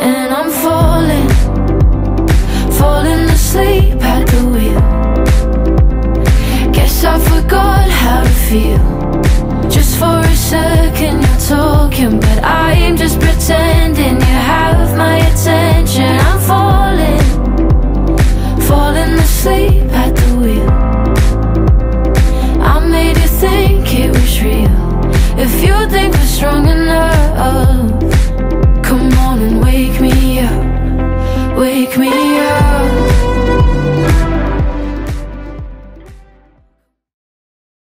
And I'm falling, falling asleep at the wheel. Guess I forgot how to feel. Just for a second you're talking, but I'm just pretending you have my attention. I'm falling, falling asleep at the wheel. I made you think it was real. If you think we're strong enough,